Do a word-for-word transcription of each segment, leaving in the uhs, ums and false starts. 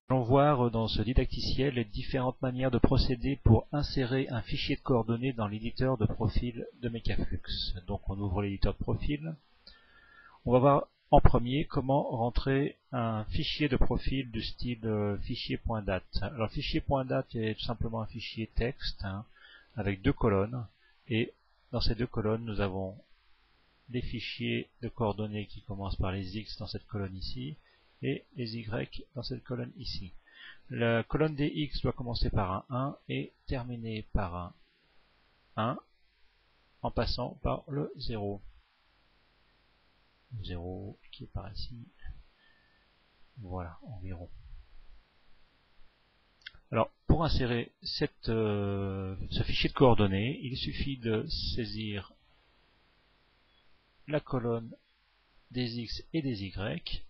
Nous allons voir dans ce didacticiel les différentes manières de procéder pour insérer un fichier de coordonnées dans l'éditeur de profil de Mekaflux. Donc on ouvre l'éditeur de profil. On va voir en premier comment rentrer un fichier de profil du style euh, fichier.date. Alors fichier.date est tout simplement un fichier texte hein, avec deux colonnes. Et dans ces deux colonnes, nous avons des fichiers de coordonnées qui commencent par les X dans cette colonne ici et les Y dans cette colonne ici. La colonne des X doit commencer par un un et terminer par un un en passant par le zéro. Le zéro qui est par ici. Voilà, environ. Alors, pour insérer cette, euh, ce fichier de coordonnées, il suffit de saisir la colonne des X et des Y,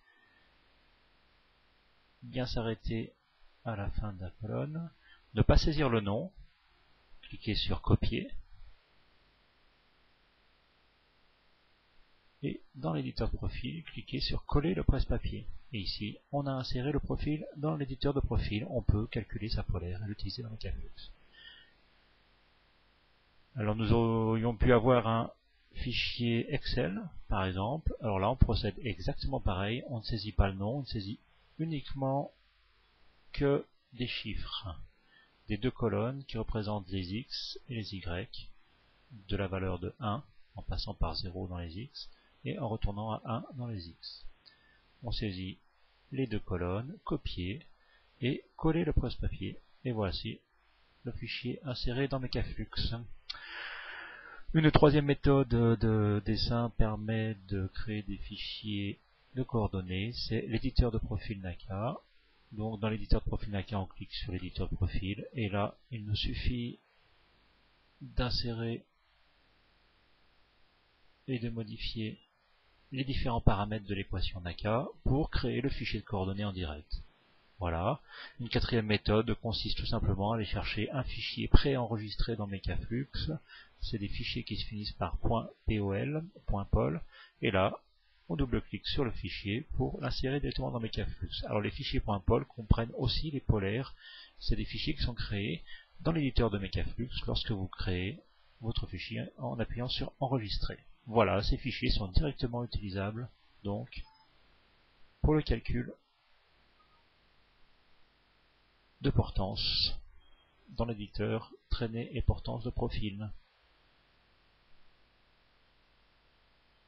bien s'arrêter à la fin de la colonne, ne pas saisir le nom, cliquez sur copier, et dans l'éditeur de profil, cliquez sur coller le presse-papier. Et ici, on a inséré le profil dans l'éditeur de profil, on peut calculer sa polaire et l'utiliser dans Mekaflux. Alors nous aurions pu avoir un fichier Excel, par exemple. Alors là, on procède exactement pareil, on ne saisit pas le nom, on ne saisit uniquement que des chiffres, des deux colonnes qui représentent les X et les Y, de la valeur de un, en passant par zéro dans les X, et en retournant à un dans les X. On saisit les deux colonnes, copier, et coller le presse-papier. Et voici le fichier inséré dans Mekaflux. Une troisième méthode de dessin permet de créer des fichiers de coordonnées, c'est l'éditeur de profil Naka. Donc dans l'éditeur de profil Naka, on clique sur l'éditeur de profil, et là, il nous suffit d'insérer et de modifier les différents paramètres de l'équation Naka pour créer le fichier de coordonnées en direct. Voilà. Une quatrième méthode consiste tout simplement à aller chercher un fichier préenregistré dans Mekaflux. C'est des fichiers qui se finissent par .pol, .pol, et là, on double-clique sur le fichier pour l'insérer directement dans Mekaflux. Alors les fichiers .pol comprennent aussi les polaires. C'est des fichiers qui sont créés dans l'éditeur de Mekaflux lorsque vous créez votre fichier en appuyant sur enregistrer. Voilà, ces fichiers sont directement utilisables donc pour le calcul de portance dans l'éditeur traînée et portance de profil.